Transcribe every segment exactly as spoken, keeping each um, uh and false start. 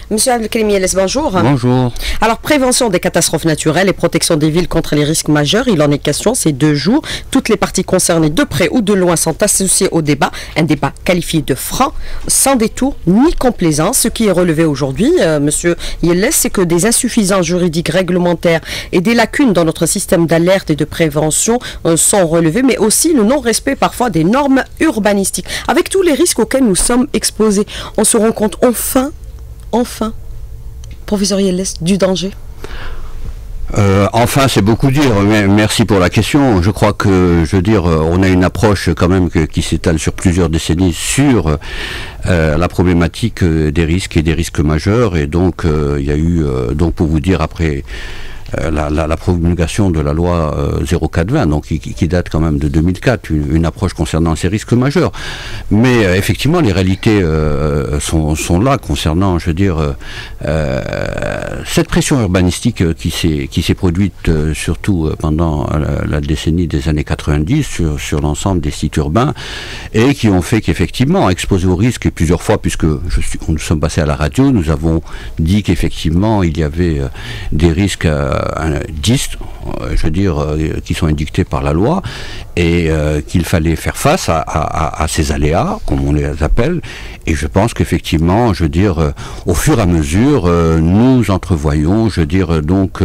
Monsieur Abdelkarim Yelles, bonjour. Bonjour. Alors, prévention des catastrophes naturelles et protection des villes contre les risques majeurs, il en est question ces deux jours. Toutes les parties concernées, de près ou de loin, sont associées au débat. Un débat qualifié de franc, sans détour ni complaisance. Ce qui est relevé aujourd'hui, euh, Monsieur Yelles, c'est que des insuffisances juridiques, réglementaires et des lacunes dans notre système d'alerte et de prévention euh, sont relevées, mais aussi le non-respect parfois des normes urbanistiques. Avec tous les risques auxquels nous sommes exposés, on se rend compte enfin, enfin, professeur Yelles, du danger. Euh, enfin, c'est beaucoup dire, mais merci pour la question. Je crois que, je veux dire, on a une approche quand même que, qui s'étale sur plusieurs décennies sur euh, la problématique des risques et des risques majeurs. Et donc, euh, il y a eu, euh, donc pour vous dire, après Euh, la, la, la promulgation de la loi euh, zéro quatre vingt, donc qui, qui date quand même de deux mille quatre, une, une approche concernant ces risques majeurs. Mais euh, effectivement, les réalités euh, sont, sont là concernant, je veux dire, euh, euh, cette pression urbanistique qui s'est qui s'est produite euh, surtout pendant la, la décennie des années quatre-vingt-dix sur, sur l'ensemble des sites urbains et qui ont fait qu'effectivement, exposés aux risques, et plusieurs fois, puisque je suis, nous sommes passés à la radio, nous avons dit qu'effectivement, il y avait euh, des risques euh, dix, je veux dire, euh, qui sont indiqués par la loi, et euh, qu'il fallait faire face à, à, à ces aléas, comme on les appelle, et je pense qu'effectivement, je veux dire, euh, au fur et à mesure, euh, nous entrevoyons, je veux dire, donc,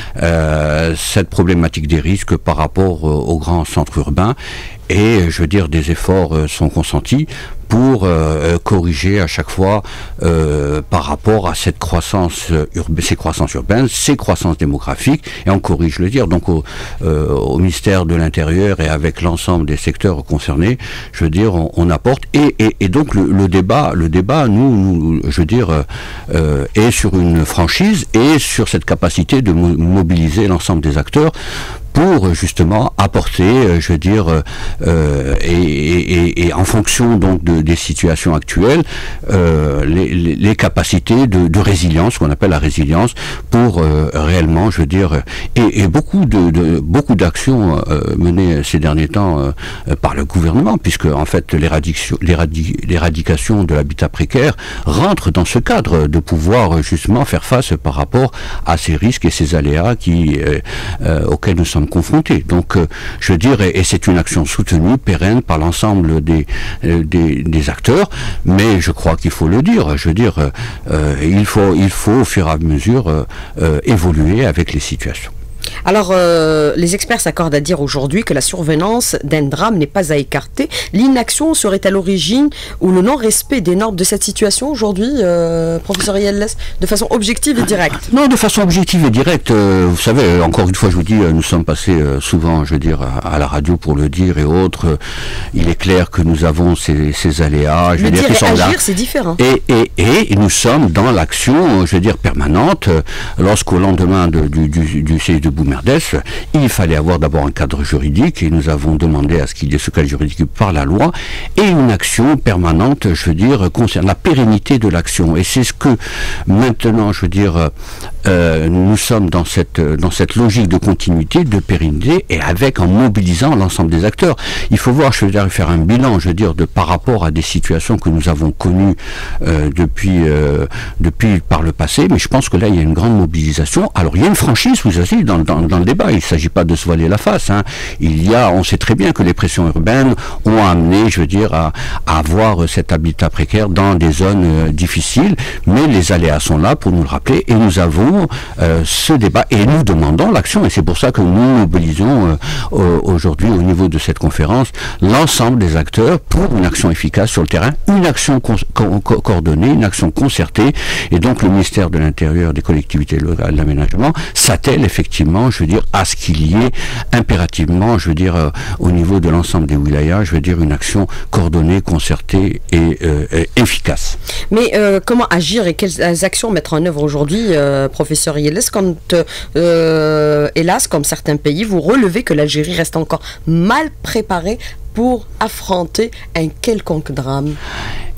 euh, cette problématique des risques par rapport euh, aux grands centres urbains, et je veux dire, des efforts euh, sont consentis pour euh, corriger à chaque fois euh, par rapport à cette croissance urbaine, ces croissances urbaines, ces croissances démographiques, et on corrige le dire. Donc au, euh, au ministère de l'Intérieur et avec l'ensemble des secteurs concernés, je veux dire, on, on apporte, et, et, et donc le, le débat, le débat, nous, nous je veux dire, euh, est sur une franchise et sur cette capacité de mo mobiliser l'ensemble des acteurs pour justement apporter, je veux dire, euh, et, et, et en fonction donc de, des situations actuelles, euh, les, les, les capacités de, de résilience, qu'on appelle la résilience, pour euh, réellement, je veux dire, et, et beaucoup de, de beaucoup d'actions euh, menées ces derniers temps euh, par le gouvernement, puisque en fait l'éradication l'éradication de l'habitat précaire rentre dans ce cadre de pouvoir justement faire face par rapport à ces risques et ces aléas qui euh, euh, auxquels nous sommes confrontés. Donc, euh, je veux dire, et, et c'est une action soutenue, pérenne par l'ensemble des, euh, des, des acteurs, mais je crois qu'il faut le dire, je veux dire, euh, il faut, il faut au fur et à mesure euh, euh, évoluer avec les situations. Alors, euh, les experts s'accordent à dire aujourd'hui que la survenance d'un drame n'est pas à écarter. L'inaction serait à l'origine ou le non-respect des normes de cette situation aujourd'hui, euh, professeur Yelles, de façon objective et directe? Non, de façon objective et directe. Euh, vous savez, encore une fois, je vous dis, nous sommes passés euh, souvent, je veux dire, à, à la radio pour le dire et autres. Euh, il est clair que nous avons ces, ces aléas. Je le veux dire dire, qui et sont agir, là. c'est différent. Et, et, et, et nous sommes dans l'action, je veux dire, permanente. Lorsqu'au lendemain de, du, du, du séisme de Boumerdès, il fallait avoir d'abord un cadre juridique, et nous avons demandé à ce qu'il y ait ce cadre juridique par la loi, et une action permanente, je veux dire, concernant la pérennité de l'action. Et c'est ce que maintenant, je veux dire, euh, nous sommes dans cette, dans cette logique de continuité, de pérennité, et avec, en mobilisant l'ensemble des acteurs. Il faut voir, je veux dire, faire un bilan, je veux dire, de par rapport à des situations que nous avons connues euh, depuis, euh, depuis par le passé, mais je pense que là, il y a une grande mobilisation. Alors, il y a une franchise, vous savez, dans, dans, dans le débat. Il ne s'agit pas de se voiler la face. Hein. Il y a, on sait très bien que les pressions urbaines ont amené, je veux dire, à, à avoir cet habitat précaire dans des zones euh, difficiles, mais les aléas sont là pour nous le rappeler, et nous avons euh, ce débat, et nous demandons l'action, et c'est pour ça que nous mobilisons euh, aujourd'hui, au niveau de cette conférence, l'ensemble des acteurs pour une action efficace sur le terrain, une action co co coordonnée, une action concertée, et donc le ministère de l'Intérieur, des collectivités locales, de l'aménagement, s'attelle effectivement, je veux dire, à ce qu'il y ait impérativement, je veux dire, euh, au niveau de l'ensemble des wilayas, je veux dire, une action coordonnée, concertée et, euh, et efficace. Mais euh, comment agir et quelles actions mettre en œuvre aujourd'hui, euh, professeur Yelles, quand, euh, hélas, comme certains pays, vous relevez que l'Algérie reste encore mal préparée pour affronter un quelconque drame?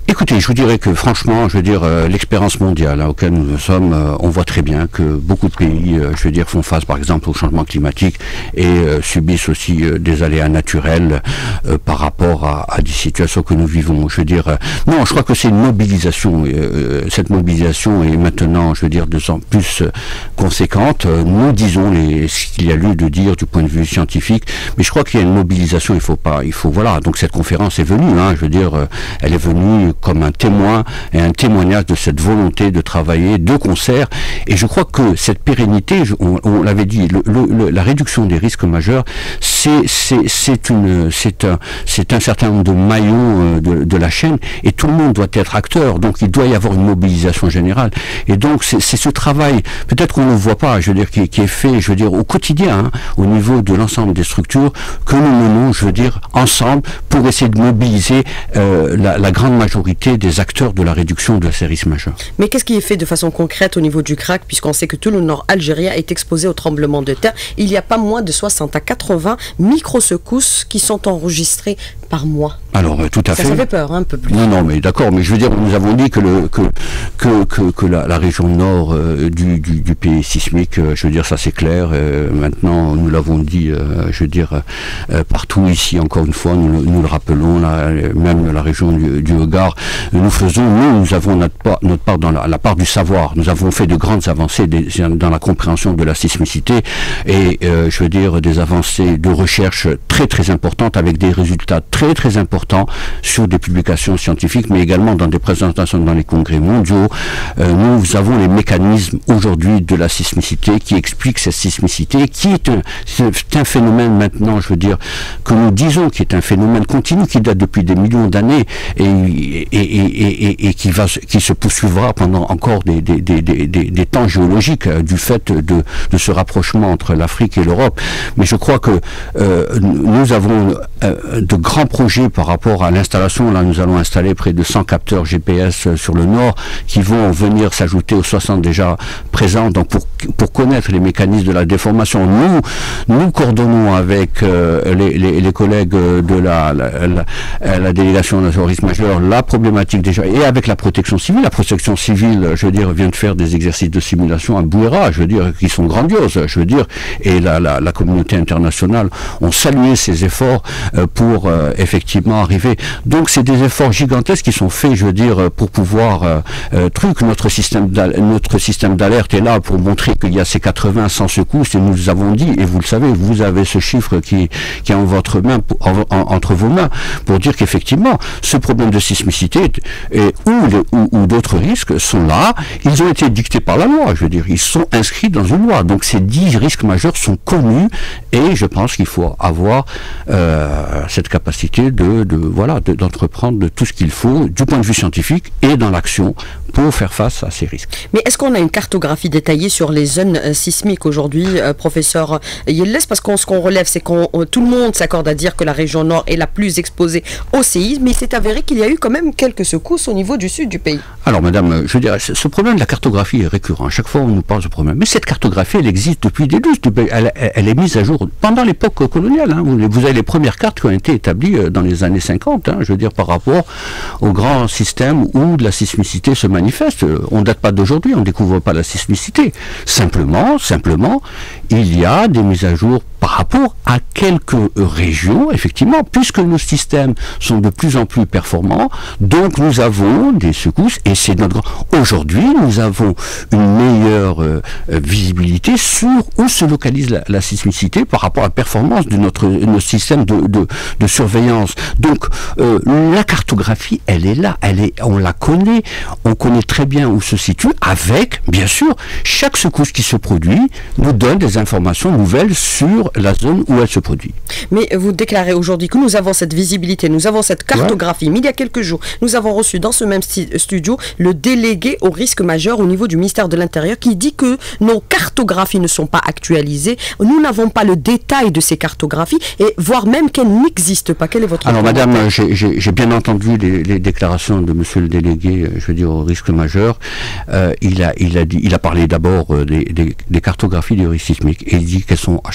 Écoutez, je vous dirais que franchement, je veux dire, euh, l'expérience mondiale à laquelle nous sommes, euh, on voit très bien que beaucoup de pays, euh, je veux dire, font face par exemple au changement climatique et euh, subissent aussi euh, des aléas naturels euh, par rapport à, à des situations que nous vivons. Je veux dire, euh, non, je crois que c'est une mobilisation. Euh, cette mobilisation est maintenant, je veux dire, de plus en plus euh, conséquente. Euh, nous disons les, ce qu'il y a lieu de dire du point de vue scientifique, mais je crois qu'il y a une mobilisation. Il faut pas, il faut voilà. Donc cette conférence est venue. Hein, je veux dire, euh, elle est venue comme un témoin et un témoignage de cette volonté de travailler de concert. Et je crois que cette pérennité, je, on, on l'avait dit, le, le, la réduction des risques majeurs, c'est c'est une c'est un c'est un certain nombre de maillons de, de la chaîne, et tout le monde doit être acteur. Donc il doit y avoir une mobilisation générale. Et donc c'est ce travail, peut-être qu'on ne le voit pas, je veux dire, qui, qui est fait, je veux dire, au quotidien, hein, au niveau de l'ensemble des structures que nous menons, je veux dire, ensemble pour essayer de mobiliser euh, la, la grande majorité des acteurs de la réduction de ces risques majeurs. Mais qu'est-ce qui est fait de façon concrète au niveau du crack, puisqu'on sait que tout le nord algérien est exposé au tremblement de terre? Il y a pas moins de soixante à quatre-vingts micro-secousses qui sont enregistrées par mois. Alors, euh, tout à ça, fait. Ça fait peur, hein, un peu plus. Non, non, mais d'accord, mais je veux dire, nous avons dit que, le, que, que, que, que la, la région nord euh, du, du, du pays sismique, euh, je veux dire, ça c'est clair. Euh, maintenant, nous l'avons dit, euh, je veux dire, euh, partout ici, encore une fois, nous, nous le rappelons, là, même la région du, du Hogar, nous faisons, nous, nous avons notre part, notre part dans la, la part du savoir. Nous avons fait de grandes avancées des, dans la compréhension de la sismicité et, euh, je veux dire, des avancées de recherche très, très importantes avec des résultats très, très importants sur des publications scientifiques, mais également dans des présentations dans les congrès mondiaux. Euh, nous avons les mécanismes aujourd'hui de la sismicité qui expliquent cette sismicité, qui est un, c'est un phénomène maintenant, je veux dire, que nous disons qui est un phénomène continu, qui date depuis des millions d'années et, et, et, et, et, et qui, va, qui se poursuivra pendant encore des, des, des, des, des, des temps géologiques euh, du fait de, de ce rapprochement entre l'Afrique et l'Europe. Mais je crois que euh, nous avons euh, de grands projets par rapport à l'installation. Là, nous allons installer près de cent capteurs G P S sur le nord qui vont venir s'ajouter aux soixante déjà présents. Donc, pour, pour connaître les mécanismes de la déformation, nous, nous coordonnons avec euh, les, les, les collègues de la, la, la, la délégation nationale au risque majeur la problématique déjà, et avec la protection civile. La protection civile, je veux dire, vient de faire des exercices de simulation à Bouéra, je veux dire, qui sont grandioses, je veux dire, et la, la, la communauté internationale ont salué ces efforts euh, pour euh, effectivement arriver. Donc c'est des efforts gigantesques qui sont faits, je veux dire, pour pouvoir euh, euh, truc, notre système notre système d'alerte est là pour montrer qu'il y a ces quatre-vingts, cent secousses, et nous vous avons dit, et vous le savez, vous avez ce chiffre qui, qui est en votre main, en, en, entre vos mains, pour dire qu'effectivement, ce problème de sismicité et, ou, les, ou, ou d'autres risques sont là, ils ont été dictés par la loi, je veux dire, ils sont inscrits dans une loi. Donc ces dix risques majeurs sont connus, et je pense qu'il faut avoir euh, cette capacité de, de voilà, d'entreprendre de, de tout ce qu'il faut du point de vue scientifique et dans l'action pour faire face à ces risques. Mais est-ce qu'on a une cartographie détaillée sur les zones euh, sismiques aujourd'hui, euh, professeur Yildiz? Parce qu'on ce qu'on relève, c'est qu'on tout le monde s'accorde à dire que la région nord est la plus exposée au séisme, mais il s'est avéré qu'il y a eu quand même quelques secousses au niveau du sud du pays. Alors madame, je dirais, ce problème de la cartographie est récurrent. À chaque fois on nous parle de ce problème. Mais cette cartographie, elle existe depuis des lustres. Elle, elle est mise à jour pendant l'époque coloniale. Hein. Vous, vous avez les premières cartes qui ont été établies dans les années cinquante, hein, je veux dire, par rapport au grand système où la sismicité se manifeste. On ne date pas d'aujourd'hui, on ne découvre pas la sismicité. Simplement, simplement, il y a des mises à jour par rapport à quelques régions, effectivement, puisque nos systèmes sont de plus en plus performants, donc nous avons des secousses, et c'est notre grand... Aujourd'hui, nous avons une meilleure euh, visibilité sur où se localise la, la sismicité par rapport à la performance de notre, notre système de, de, de surveillance. Donc, euh, la cartographie, elle est là, elle est, on la connaît, on connaît très bien où se situe, avec, bien sûr, chaque secousse qui se produit nous donne des informations nouvelles sur la zone où elle se produit. Mais vous déclarez aujourd'hui que nous avons cette visibilité, nous avons cette cartographie. Ouais. Mais il y a quelques jours, nous avons reçu dans ce même studio le délégué au risque majeur au niveau du ministère de l'Intérieur qui dit que nos cartographies ne sont pas actualisées. Nous n'avons pas le détail de ces cartographies, et voire même qu'elles n'existent pas. Quel est votre Alors madame, j'ai bien entendu les, les déclarations de monsieur le délégué, je veux dire, au risque majeur. Euh, il, a, il, a dit, il a parlé d'abord des, des, des cartographies du risque sismique, et il dit qu'elles sont à chaque fois mises à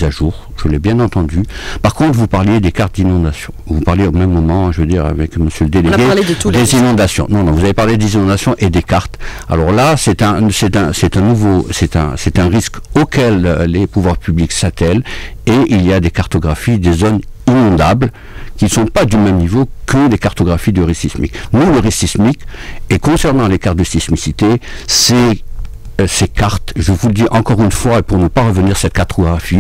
à jour, je l'ai bien entendu. Par contre, vous parliez des cartes d'inondation. Vous parliez au même moment, je veux dire, avec monsieur le délégué, on a parlé de tous les des inondations. Non, non, vous avez parlé des inondations et des cartes. Alors là, c'est un, c'est un, c'est un nouveau, c'est un, c'est un risque auquel les pouvoirs publics s'attellent, et il y a des cartographies des zones inondables qui ne sont pas du même niveau que les cartographies du risque sismique. Nous, le risque sismique, et concernant les cartes de sismicité, c'est ces cartes, je vous le dis encore une fois, et pour ne pas revenir, cette cartographie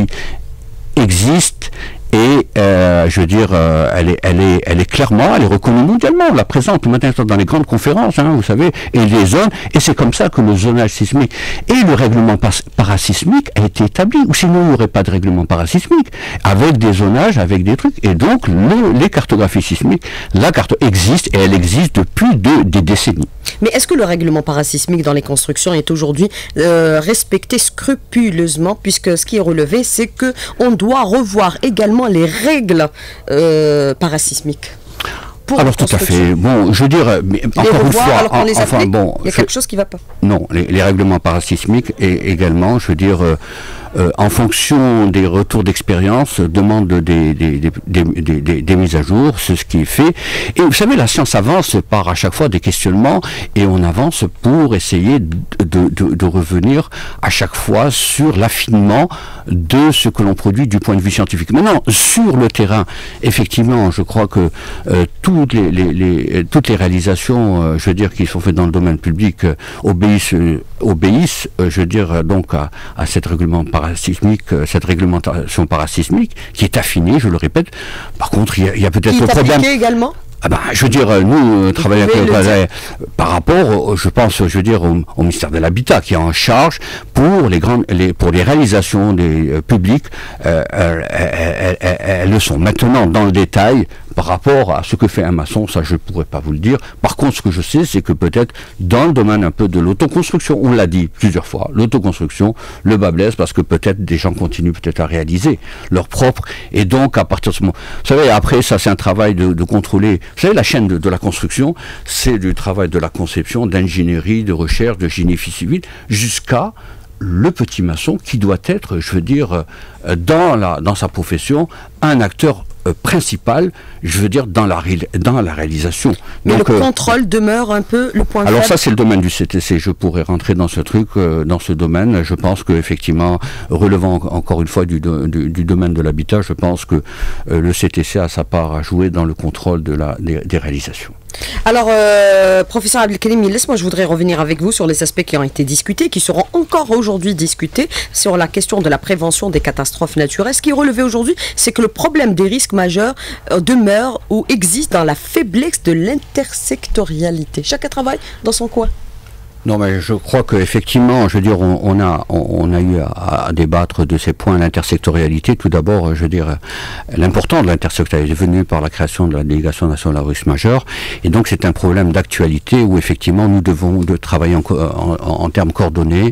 existe, et euh, je veux dire, euh, elle, est, elle, est, elle est clairement, elle est reconnue mondialement, on la présente maintenant dans les grandes conférences, hein, vous savez, et les zones, et c'est comme ça que le zonage sismique et le règlement parasismique a été établi, ou sinon il n'y aurait pas de règlement parasismique, avec des zonages, avec des trucs, et donc le, les cartographies sismiques, la carte existe, et elle existe depuis de, des décennies. Mais est-ce que le règlement parasismique dans les constructions est aujourd'hui euh, respecté scrupuleusement, puisque ce qui est relevé, c'est qu'on doit revoir également les règles euh, parasismiques? Alors tout à fait. Bon, je veux dire, mais les encore une revoir, fois, alors qu'on les enfin applique, bon, il y a je, quelque chose qui ne va pas. Non, les, les règlements parasismiques et également, je veux dire, euh, euh, en fonction des retours d'expérience, demandent des, des, des, des, des, des, des mises à jour, c'est ce qui est fait. Et vous savez, la science avance par à chaque fois des questionnements, et on avance pour essayer de, de, de, de revenir à chaque fois sur l'affinement de ce que l'on produit du point de vue scientifique. Maintenant, sur le terrain, effectivement, je crois que euh, toutes les, les, les toutes les réalisations, euh, je veux dire, qui sont faites dans le domaine public, euh, obéissent, euh, obéissent, euh, je veux dire, euh, donc à, à cette règlement parasismique, euh, cette réglementation parasismique qui est affinée, je le répète. Par contre, il y a, a peut-être le problème. Également. Ah ben, je veux dire, nous, euh, travaillons avec le palais par rapport, je pense, je veux dire, au, au ministère de l'Habitat, qui est en charge pour les grandes, les, pour les réalisations des euh, publiques. Euh, elles, elles, elles, elles le sont maintenant dans le détail par rapport à ce que fait un maçon. Ça, je ne pourrais pas vous le dire. Par contre, ce que je sais, c'est que peut-être dans le domaine un peu de l'autoconstruction, on l'a dit plusieurs fois, l'autoconstruction, le bas blesse, parce que peut-être des gens continuent peut-être à réaliser leur propre, et donc à partir de ce moment, vous savez, après ça, c'est un travail de, de contrôler. Vous savez, la chaîne de, de la construction, c'est du travail de la conception, d'ingénierie, de recherche, de génie civil, jusqu'à le petit maçon qui doit être, je veux dire, dans, la, dans sa profession, un acteur euh, principal, je veux dire, dans la, ré, dans la réalisation. Mais Donc, le euh, contrôle demeure un peu le point alors faible. ça, c'est le domaine du C T C. Je pourrais rentrer dans ce truc, euh, dans ce domaine. Je pense qu'effectivement, relevant encore une fois du, du, du domaine de l'habitat, je pense que euh, le C T C a sa part à jouer dans le contrôle de la, des, des réalisations. Alors, euh, professeur Abdelkarim Milles, moi je voudrais revenir avec vous sur les aspects qui ont été discutés, qui seront encore aujourd'hui discutés, sur la question de la prévention des catastrophes naturelles. Ce qui est relevé aujourd'hui, c'est que le problème des risques majeurs euh, demeure ou existe dans la faiblesse de l'intersectorialité. Chacun travaille dans son coin. Non, mais je crois qu'effectivement, je veux dire, on, on, a, on, on a eu à, à débattre de ces points, l'intersectorialité. Tout d'abord, je veux dire, l'importance de l'intersectorialité est venu par la création de la délégation nationale aux risques majeurs. Et donc, c'est un problème d'actualité où, effectivement, nous devons de travailler en, en, en termes coordonnés.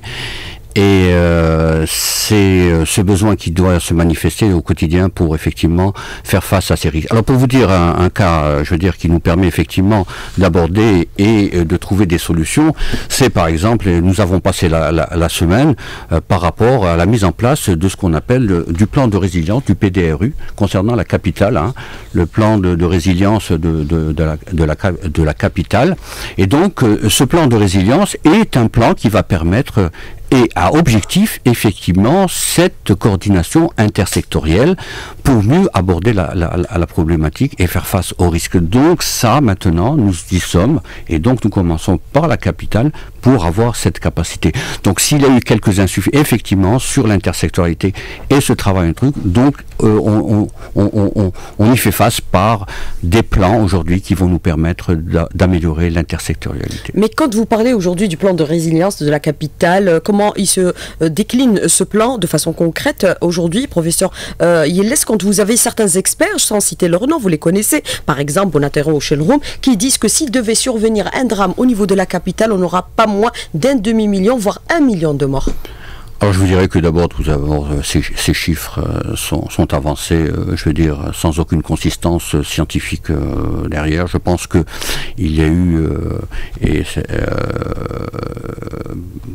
Et euh, c'est ce besoin qui doit se manifester au quotidien pour effectivement faire face à ces risques. Alors pour vous dire un, un cas, je veux dire, qui nous permet effectivement d'aborder et de trouver des solutions, c'est par exemple, nous avons passé la, la, la semaine euh, par rapport à la mise en place de ce qu'on appelle le, du plan de résilience, du P D R U, concernant la capitale, hein, le plan de, de résilience de, de, de, la, de, la, de la capitale. Et donc euh, ce plan de résilience est un plan qui va permettre et a objectif, effectivement, cette coordination intersectorielle pour mieux aborder la, la, la problématique et faire face aux risques. Donc ça, maintenant, nous y sommes, et donc nous commençons par la capitale pour avoir cette capacité. Donc s'il y a eu quelques insuffisances, effectivement, sur l'intersectorialité et ce travail, un truc, donc euh, on, on, on, on, on y fait face par des plans aujourd'hui qui vont nous permettre d'améliorer l'intersectorialité. Mais quand vous parlez aujourd'hui du plan de résilience de la capitale, comment il se euh, décline ce plan de façon concrète aujourd'hui, professeur euh, Yelles, quand vous avez certains experts, sans citer leur nom, vous les connaissez, par exemple Bonatero ou Shelroom, qui disent que s'il devait survenir un drame au niveau de la capitale, on n'aura pas moins d'un demi-million, voire un million de morts. Alors je vous dirais que d'abord, tout d'abord, ces, ces chiffres euh, sont, sont avancés, euh, je veux dire, sans aucune consistance scientifique euh, derrière. Je pense que il y a eu, euh, et euh,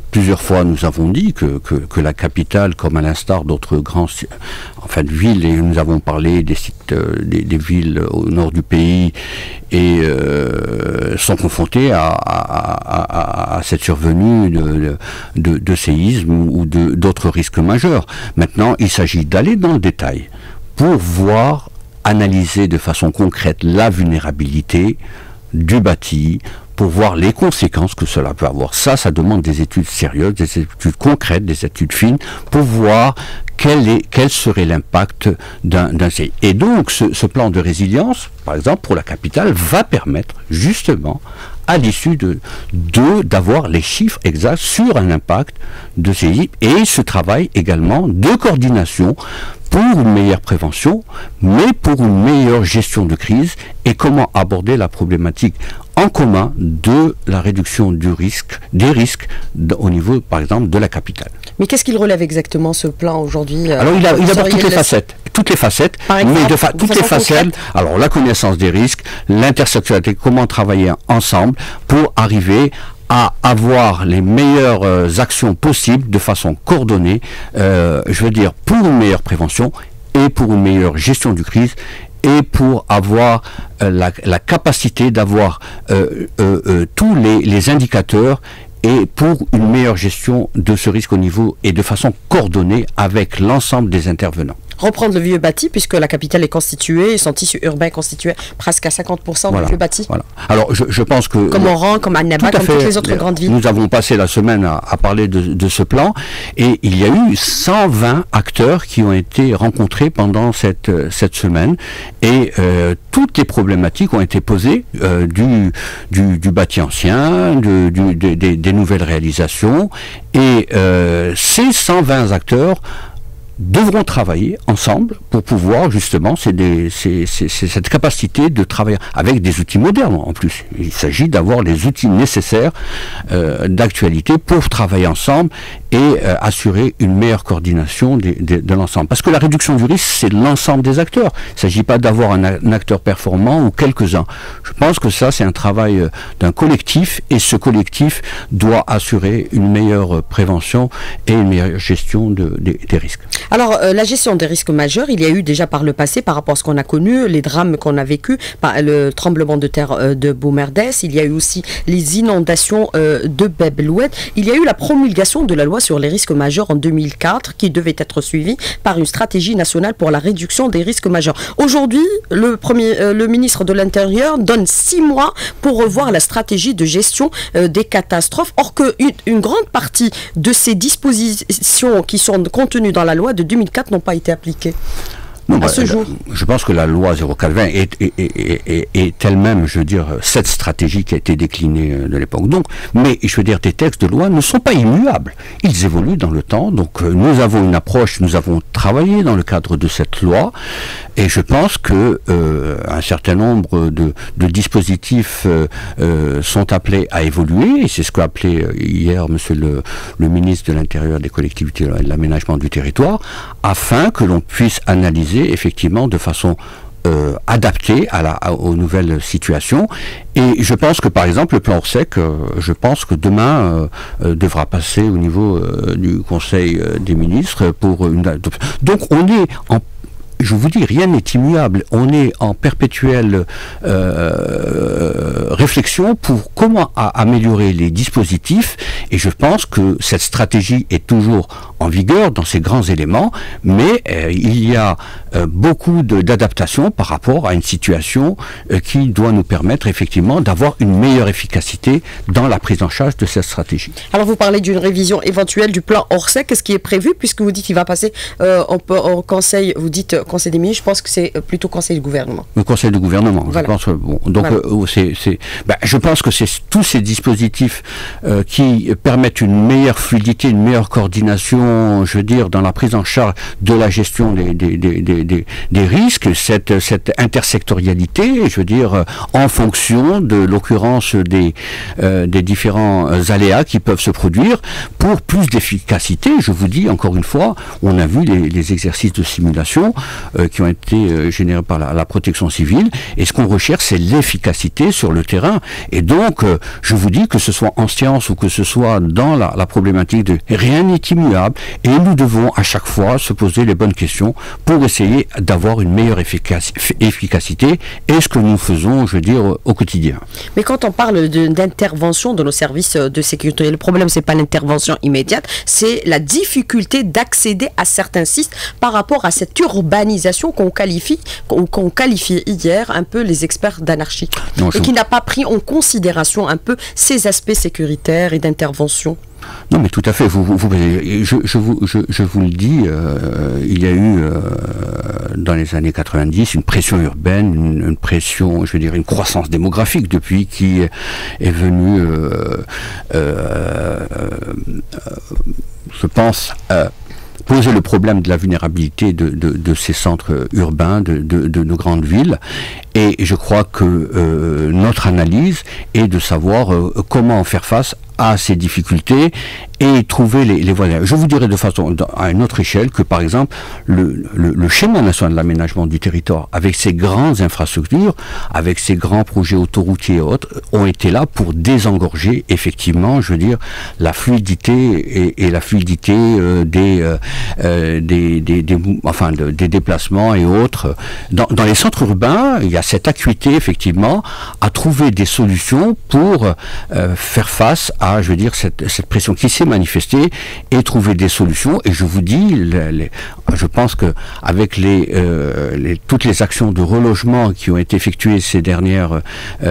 plusieurs fois, nous avons dit que, que, que la capitale, comme à l'instar d'autres grands enfin, villes, et nous avons parlé des sites, euh, des, des villes au nord du pays, et euh, sont confrontées à, à, à, à cette survenue de, de, de séismes ou de, d'autres risques majeurs. Maintenant, il s'agit d'aller dans le détail pour voir, analyser de façon concrète la vulnérabilité du bâti, pour voir les conséquences que cela peut avoir. Ça, ça demande des études sérieuses, des études concrètes, des études fines, pour voir quel, est, quel serait l'impact d'un, d'un séisme. Et donc, ce, ce plan de résilience, par exemple, pour la capitale, va permettre justement, à l'issue de, de, d'avoir les chiffres exacts sur un impact de séisme, et ce travail également de coordination pour une meilleure prévention, mais pour une meilleure gestion de crise, et comment aborder la problématique en commun de la réduction du risque, des risques de, au niveau, par exemple, de la capitale. Mais qu'est-ce qu'il relève exactement, ce plan, aujourd'hui? Alors, il, a, il aborde toutes les facettes. Toutes les facettes, exemple, mais de fa- toutes les facettes. Concrète. Alors, la connaissance des risques, l'intersectionnalité, comment travailler ensemble pour arriver à avoir les meilleures euh, actions possibles de façon coordonnée, euh, je veux dire, pour une meilleure prévention et pour une meilleure gestion du crise, et pour avoir euh, la, la capacité d'avoir euh, euh, euh, tous les, les indicateurs, et pour une meilleure gestion de ce risque au niveau et de façon coordonnée avec l'ensemble des intervenants. Reprendre le vieux bâti, puisque la capitale est constituée, son tissu urbain est constitué presque à cinquante pour cent voilà, du vieux bâti. Voilà. Alors, je, je pense que... Comme Oran, comme Annaba, comme fait, toutes les autres grandes villes. Nous avons passé la semaine à, à parler de, de ce plan, et il y a eu cent vingt acteurs qui ont été rencontrés pendant cette, cette semaine, et euh, toutes les problématiques ont été posées euh, du, du, du bâti ancien, de, du, de, de, des nouvelles réalisations, et euh, ces cent vingt acteurs devront travailler ensemble pour pouvoir justement, c'est, des, c'est, c'est, c'est cette capacité de travailler avec des outils modernes en plus. Il s'agit d'avoir les outils nécessaires euh, d'actualité pour travailler ensemble et euh, assurer une meilleure coordination des, des, de l'ensemble. Parce que la réduction du risque, c'est l'ensemble des acteurs. Il ne s'agit pas d'avoir un, un acteur performant ou quelques-uns. Je pense que ça, c'est un travail euh, d'un collectif, et ce collectif doit assurer une meilleure prévention et une meilleure gestion de, de, des risques. Alors, euh, la gestion des risques majeurs, il y a eu déjà par le passé, par rapport à ce qu'on a connu, les drames qu'on a vécus, le tremblement de terre euh, de Boumerdès, il y a eu aussi les inondations euh, de Bab-el-Oued. Il y a eu la promulgation de la loi sur les risques majeurs en deux mille quatre, qui devait être suivie par une stratégie nationale pour la réduction des risques majeurs. Aujourd'hui, le, premier, euh, le ministre de l'Intérieur donne six mois pour revoir la stratégie de gestion euh, des catastrophes, or que une, une grande partie de ces dispositions qui sont contenues dans la loi de deux mille quatre n'ont pas été appliquées. Non, à bah, ce jour. Je pense que la loi zéro quatre vingt est, est, est, est, est elle-même, je veux dire, cette stratégie qui a été déclinée de l'époque. Donc, mais je veux dire, des textes de loi ne sont pas immuables. Ils évoluent dans le temps. Donc, nous avons une approche, nous avons travaillé dans le cadre de cette loi, et je pense que euh, un certain nombre de, de dispositifs euh, euh, sont appelés à évoluer. Et c'est ce qu'a appelé hier Monsieur le, le ministre de l'Intérieur, des collectivités et de l'aménagement du territoire, afin que l'on puisse analyser effectivement de façon euh, adaptée à la, à, aux nouvelles situations. Et je pense que par exemple le plan Orsec, euh, je pense que demain euh, euh, devra passer au niveau euh, du Conseil euh, des ministres pour une... Donc on est en... Je vous dis, rien n'est immuable. On est en perpétuelle euh, réflexion pour comment à améliorer les dispositifs, et je pense que cette stratégie est toujours en vigueur dans ces grands éléments, mais euh, il y a euh, beaucoup de, d'adaptations par rapport à une situation euh, qui doit nous permettre effectivement d'avoir une meilleure efficacité dans la prise en charge de cette stratégie. Alors vous parlez d'une révision éventuelle du plan Orsec, qu'est-ce qui est prévu, puisque vous dites qu'il va passer euh, au, au Conseil, vous dites Conseil des ministres, je pense que c'est plutôt Conseil du gouvernement. Le Conseil du gouvernement, voilà. Je pense. Bon, donc, voilà. euh, c'est, c'est, ben, je pense que c'est tous ces dispositifs euh, qui permettent une meilleure fluidité, une meilleure coordination sont, je veux dire, dans la prise en charge de la gestion des, des, des, des, des, des risques, cette, cette intersectorialité, je veux dire, en fonction de l'occurrence des, euh, des différents aléas qui peuvent se produire, pour plus d'efficacité. Je vous dis, encore une fois, on a vu les, les exercices de simulation euh, qui ont été euh, générés par la, la protection civile, et ce qu'on recherche, c'est l'efficacité sur le terrain. Et donc, euh, je vous dis que ce soit en science ou que ce soit dans la, la problématique de rien n'est immuable, et nous devons à chaque fois se poser les bonnes questions pour essayer d'avoir une meilleure efficac efficacité, et ce que nous faisons, je veux dire, au quotidien. Mais quand on parle d'intervention de, de nos services de sécurité, le problème, c'est pas l'intervention immédiate, c'est la difficulté d'accéder à certains sites par rapport à cette urbanisation qu'on qualifie, qu'on qu'on qualifie hier un peu les experts d'anarchie, et je... qui n'a pas pris en considération un peu ces aspects sécuritaires et d'intervention. Non, mais tout à fait. Vous, vous, vous, je, je, vous, je, je vous le dis, euh, il y a eu euh, dans les années quatre-vingt-dix une pression urbaine, une, une pression, je veux dire, une croissance démographique depuis qui est venue, euh, euh, euh, je pense, euh, poser le problème de la vulnérabilité de, de, de ces centres urbains, de, de, de nos grandes villes. Et je crois que euh, notre analyse est de savoir euh, comment faire face à ces difficultés et trouver les, les voies. Je vous dirais de façon à une autre échelle que, par exemple, le, le, le schéma national de l'aménagement du territoire, avec ses grandes infrastructures, avec ses grands projets autoroutiers et autres, ont été là pour désengorger effectivement, je veux dire, la fluidité et, et la fluidité euh, des, euh, des, des, des, enfin, de, des déplacements et autres. Dans, dans les centres urbains, il y a cette acuité effectivement à trouver des solutions pour euh, faire face à, je veux dire, cette, cette pression qui s'est manifestée et trouver des solutions. Et je vous dis, les, les, je pense que avec les, euh, les toutes les actions de relogement qui ont été effectuées ces dernières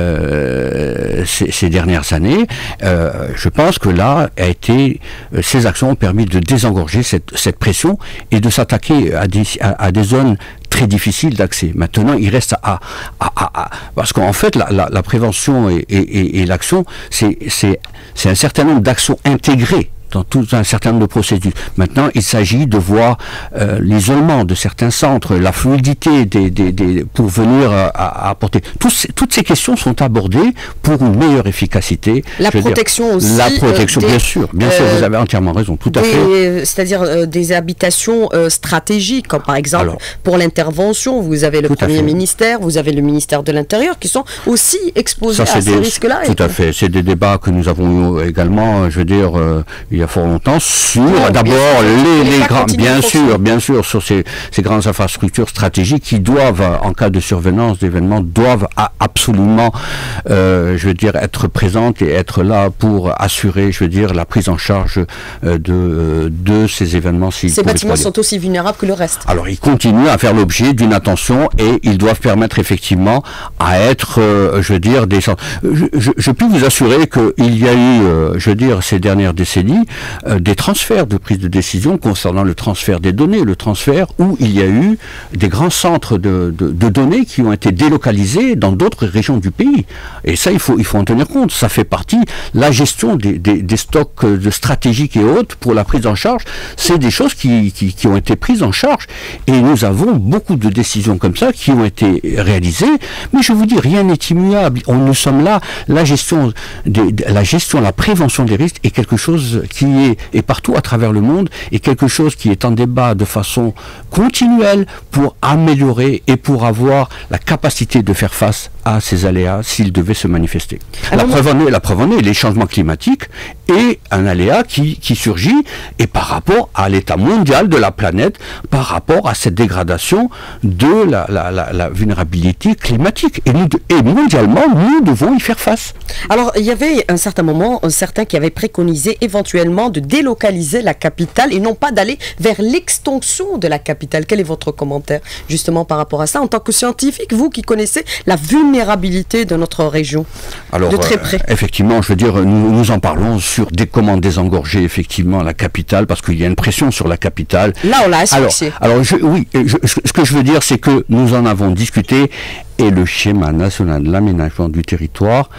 euh, ces, ces dernières années, euh, je pense que là a été euh, ces actions ont permis de désengorger cette, cette pression et de s'attaquer à des à, à des zones très difficile d'accès. Maintenant, il reste à... à, à, à parce qu'en fait, la, la, la prévention et, et, et, et l'action, c'est un certain nombre d'actions intégrées dans tout un certain nombre de procédures. Maintenant, il s'agit de voir euh, l'isolement de certains centres, la fluidité des, des, des, pour venir à, à apporter. Tous, toutes ces questions sont abordées pour une meilleure efficacité. La protection dire, aussi. La protection, euh, bien sûr. Bien euh, sûr, vous avez entièrement raison. Tout à fait. C'est-à-dire euh, des habitations euh, stratégiques, comme par exemple, alors, pour l'intervention, vous avez le Premier ministère, vous avez le ministère de l'Intérieur, qui sont aussi exposés ça, à ces risques-là. Tout à fait. C'est des débats que nous avons eu également, je veux dire, euh, il y a fort longtemps sur d'abord les, les, les grands, bien sûr, bien sûr, sur ces, ces grandes infrastructures stratégiques qui doivent, en cas de survenance d'événements, doivent a, absolument, euh, je veux dire, être présentes et être là pour assurer, je veux dire, la prise en charge euh, de, euh, de ces événements. Si ces bâtiments sont aussi vulnérables que le reste. Alors, ils continuent à faire l'objet d'une attention et ils doivent permettre effectivement à être, euh, je veux dire, des centres. Je, je, je peux vous assurer qu'il y a eu, euh, je veux dire, ces dernières décennies, Euh, des transferts de prise de décision concernant le transfert des données, le transfert où il y a eu des grands centres de, de, de données qui ont été délocalisés dans d'autres régions du pays. Et ça, il faut, il faut en tenir compte. Ça fait partie, la gestion des, des, des stocks de stratégiques et autres pour la prise en charge, c'est des choses qui, qui, qui ont été prises en charge. Et nous avons beaucoup de décisions comme ça qui ont été réalisées. Mais je vous dis, rien n'est immuable. On, nous sommes là, la gestion, des, la gestion, la prévention des risques est quelque chose qui est, et partout à travers le monde, est quelque chose qui est en débat de façon continuelle pour améliorer et pour avoir la capacité de faire face à ces aléas s'ils devaient se manifester. La preuve en est, la preuve en est, les changements climatiques est un aléa qui, qui surgit et par rapport à l'état mondial de la planète, par rapport à cette dégradation de la, la, la, la vulnérabilité climatique. Et, nous, et mondialement, nous devons y faire face. Alors, il y avait un certain moment, certains qui avaient préconisé éventuellement de délocaliser la capitale et non pas d'aller vers l'extension de la capitale. Quel est votre commentaire justement par rapport à ça en tant que scientifique, vous qui connaissez la vulnérabilité de notre région? Alors, de très près. Euh, effectivement, je veux dire, nous, nous en parlons sur des, comment désengorger effectivement la capitale parce qu'il y a une pression sur la capitale. Là, on l'a asphyxié. Alors, alors je, oui, je, ce que je veux dire, c'est que nous en avons discuté et le schéma national de l'aménagement du territoire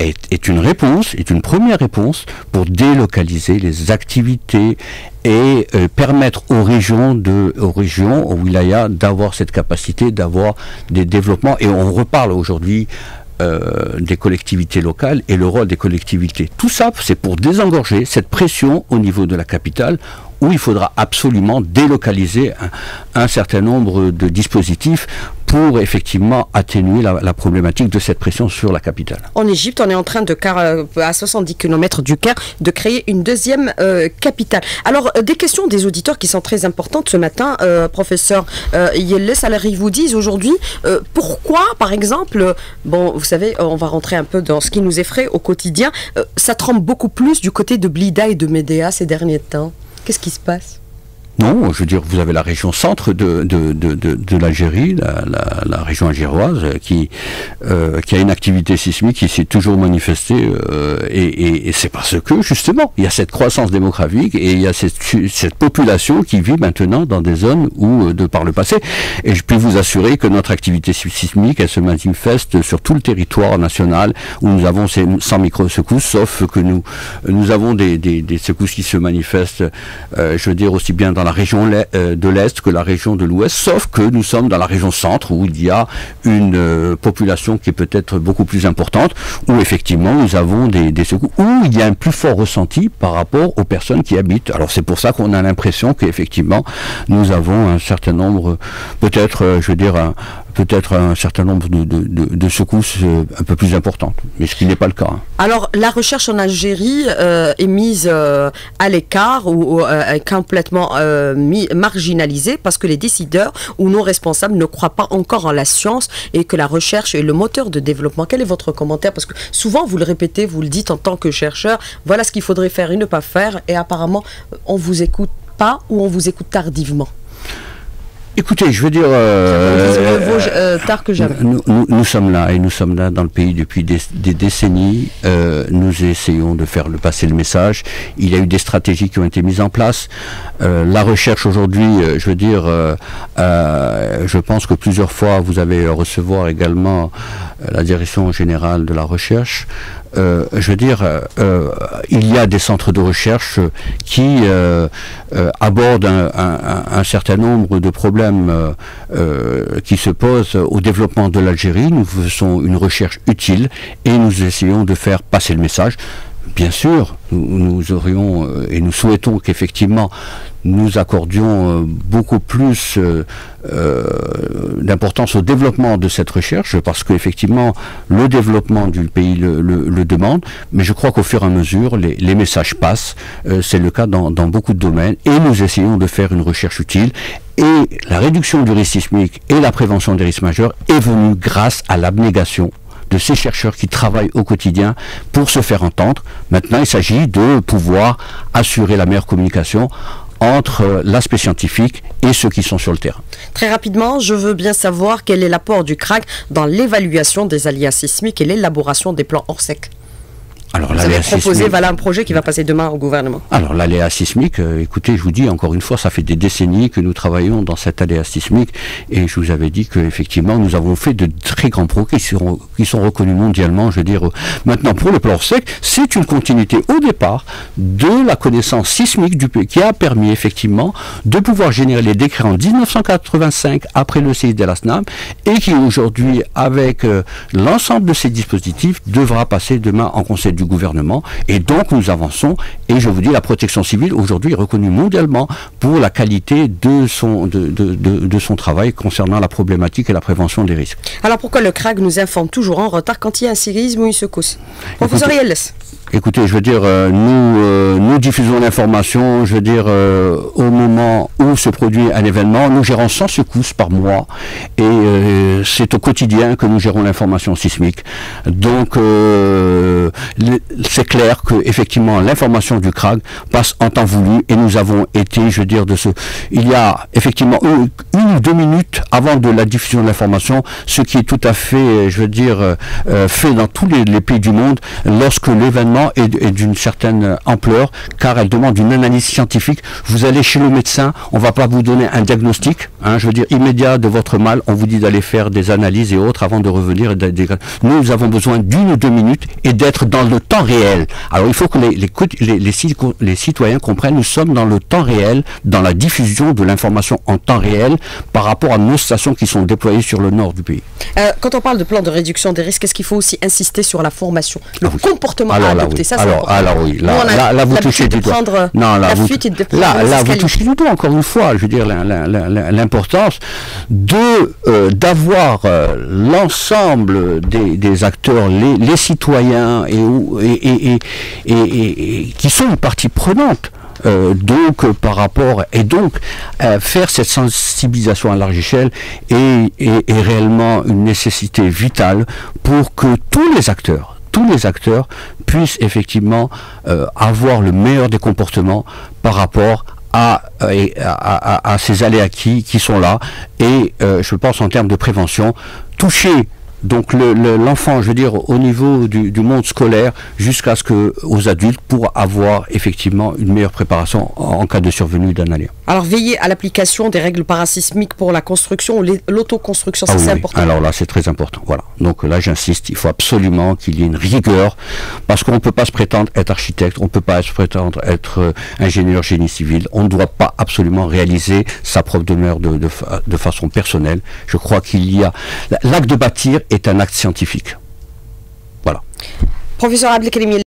est, est une réponse, est une première réponse pour délocaliser les activités et euh, permettre aux régions, de, aux régions, aux wilayas, d'avoir cette capacité, d'avoir des développements. Et on reparle aujourd'hui euh, des collectivités locales et le rôle des collectivités. Tout ça, c'est pour désengorger cette pression au niveau de la capitale, où il faudra absolument délocaliser un, un certain nombre de dispositifs pour effectivement atténuer la, la problématique de cette pression sur la capitale. En Égypte, on est en train de, à soixante-dix kilomètres du Caire, de créer une deuxième euh, capitale. Alors, euh, des questions des auditeurs qui sont très importantes ce matin, euh, professeur euh, Yelles, alors ils vous disent aujourd'hui, euh, pourquoi, par exemple, bon, vous savez, on va rentrer un peu dans ce qui nous effraie au quotidien, euh, ça tremble beaucoup plus du côté de Blida et de Médéa ces derniers temps. Qu'est-ce qui se passe? Non, je veux dire, vous avez la région centre de, de, de, de, de l'Algérie, la, la, la région algéroise, qui, euh, qui a une activité sismique qui s'est toujours manifestée, euh, et, et, et c'est parce que, justement, il y a cette croissance démographique et il y a cette, cette population qui vit maintenant dans des zones où, de par le passé, et je peux vous assurer que notre activité sismique, elle se manifeste sur tout le territoire national, où nous avons ces cent micro-secousses, sauf que nous, nous avons des, des, des secousses qui se manifestent, euh, je veux dire, aussi bien dans la région de l'Est que la région de l'Ouest, sauf que nous sommes dans la région centre où il y a une euh, population qui est peut-être beaucoup plus importante, où effectivement nous avons des, des secousses, où il y a un plus fort ressenti par rapport aux personnes qui habitent. Alors c'est pour ça qu'on a l'impression qu'effectivement nous avons un certain nombre, peut-être, euh, je veux dire, un, peut-être un certain nombre de, de, de, de secousses euh, un peu plus importantes, mais ce qui n'est pas le cas. Hein. Alors la recherche en Algérie euh, est mise euh, à l'écart ou euh, complètement euh, marginalisée parce que les décideurs ou nos responsables ne croient pas encore en la science et que la recherche est le moteur de développement. Quel est votre commentaire? Parce que souvent vous le répétez, vous le dites en tant que chercheur, voilà ce qu'il faudrait faire et ne pas faire, et apparemment on vous écoute pas ou on vous écoute tardivement. Écoutez, je veux dire, euh, vaut, euh, tard que jamais. Nous, nous, nous sommes là et nous sommes là dans le pays depuis des, des décennies. Euh, nous essayons de faire le passer le message. Il y a eu des stratégies qui ont été mises en place. Euh, la recherche aujourd'hui, euh, je veux dire, euh, euh, je pense que plusieurs fois vous avez recevoir également euh, la direction générale de la recherche. Euh, je veux dire, euh, il y a des centres de recherche qui euh, euh, abordent un, un, un certain nombre de problèmes euh, euh, qui se posent au développement de l'Algérie. Nous faisons une recherche utile et nous essayons de faire passer le message. Bien sûr, nous, nous aurions euh, et nous souhaitons qu'effectivement nous accordions euh, beaucoup plus euh, euh, d'importance au développement de cette recherche, parce qu'effectivement le développement du pays le, le, le demande, mais je crois qu'au fur et à mesure les, les messages passent. Euh, c'est le cas dans, dans beaucoup de domaines, et nous essayons de faire une recherche utile. Et la réduction du risque sismique et la prévention des risques majeurs est venue grâce à l'abnégation de ces chercheurs qui travaillent au quotidien pour se faire entendre. Maintenant, il s'agit de pouvoir assurer la meilleure communication entre l'aspect scientifique et ceux qui sont sur le terrain. Très rapidement, je veux bien savoir quel est l'apport du C R A C dans l'évaluation des aléas sismiques et l'élaboration des plans Orsec. Alors, vous avez proposé voilà, un projet qui va passer demain au gouvernement. Alors l'aléa sismique, euh, écoutez, je vous dis encore une fois, ça fait des décennies que nous travaillons dans cet aléa sismique, et je vous avais dit qu'effectivement nous avons fait de très grands progrès qui sont, qui sont reconnus mondialement. Je veux dire, euh, maintenant pour le plan Orsec, c'est une continuité au départ de la connaissance sismique du pays, qui a permis effectivement de pouvoir générer les décrets en mille neuf cent quatre-vingt-cinq après le séisme d'El Asnam, et qui aujourd'hui, avec euh, l'ensemble de ces dispositifs, devra passer demain en conseil du gouvernement. Et donc nous avançons, et je vous dis, la protection civile aujourd'hui est reconnue mondialement pour la qualité de son, de, de, de, de son travail concernant la problématique et la prévention des risques. Alors pourquoi le C R A C nous informe toujours en retard quand il y a un séisme ou une secousse? Professeur Yelles. Écoutez, je veux dire, euh, nous, euh, nous diffusons l'information, je veux dire, euh, au moment où se produit un événement. Nous gérons cent secousses par mois, et euh, c'est au quotidien que nous gérons l'information sismique. Donc, euh, c'est clair que effectivement l'information du C R A G passe en temps voulu et nous avons été, je veux dire, de ce, il y a effectivement une, une ou deux minutes avant de la diffusion de l'information, ce qui est tout à fait, je veux dire, euh, fait dans tous les, les pays du monde lorsque l'événement est, est d'une certaine ampleur, car elle demande une analyse scientifique. Vous allez chez le médecin, on va pas vous donner un diagnostic, hein, je veux dire immédiat de votre mal, on vous dit d'aller faire des analyses et autres avant de revenir. Nous avons besoin d'une ou deux minutes et d'être dans le temps réel. Alors il faut que les, les, les, les, les citoyens comprennent, nous sommes dans le temps réel, dans la diffusion de l'information en temps réel par rapport à nos stations qui sont déployées sur le nord du pays. Euh, quand on parle de plan de réduction des risques, est-ce qu'il faut aussi insister sur la formation, le ah oui. comportement alors, à là, adopter? oui. Ça, alors, alors oui, là, Nous, là, là vous touchez du doigt. Non, là, la vous, fuite et de là, là vous touchez du doigt, encore une fois, je veux dire l'importance de euh, d'avoir euh, l'ensemble des, des acteurs, les, les citoyens et, et, et, et, et, et qui sont une partie prenante. Euh, donc euh, par rapport et donc euh, faire cette sensibilisation à large échelle est, est, est réellement une nécessité vitale pour que tous les acteurs tous les acteurs puissent effectivement euh, avoir le meilleur des comportements par rapport à, à, à, à ces aléas qui, qui sont là et euh, je pense en termes de prévention toucher donc le, le, l'enfant, je veux dire, au niveau du, du monde scolaire jusqu'à ce que aux adultes pour avoir effectivement une meilleure préparation en, en cas de survenue d'un aléa. Alors veiller à l'application des règles parasismiques pour la construction ou l'autoconstruction, ça ah, c'est oui. important. Alors là c'est très important. Voilà. Donc là j'insiste, il faut absolument qu'il y ait une rigueur parce qu'on ne peut pas se prétendre être architecte, on ne peut pas se prétendre être euh, ingénieur génie civil. On ne doit pas absolument réaliser sa propre demeure de, de, de façon personnelle. Je crois qu'il y a l'acte de bâtir est un acte scientifique. Voilà. Professeur Abdelkarim